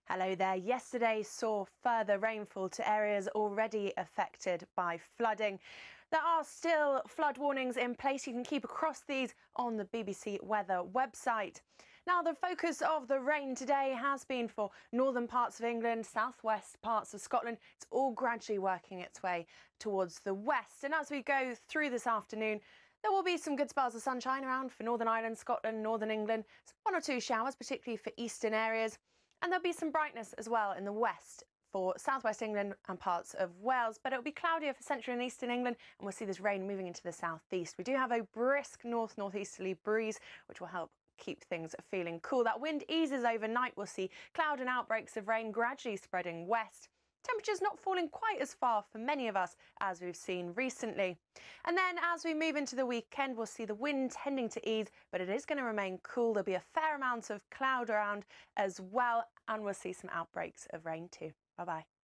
Hello there. Yesterday saw further rainfall to areas already affected by flooding. There are still flood warnings in place. You can keep across these on the BBC Weather website. Now, the focus of the rain today has been for northern parts of England, southwest parts of Scotland. It's all gradually working its way towards the west. And as we go through this afternoon, there will be some good spells of sunshine around for Northern Ireland, Scotland, Northern England. One or two showers, particularly for eastern areas. And there'll be some brightness as well in the west for southwest England and parts of Wales, but it'll be cloudier for central and eastern England, and we'll see this rain moving into the southeast. We do have a brisk northeasterly breeze, which will help keep things feeling cool. That wind eases overnight. We'll see cloud and outbreaks of rain gradually spreading west. Temperatures not falling quite as far for many of us as we've seen recently. And then as we move into the weekend, we'll see the wind tending to ease, but it is going to remain cool. There'll be a fair amount of cloud around as well, and we'll see some outbreaks of rain too. Bye-bye.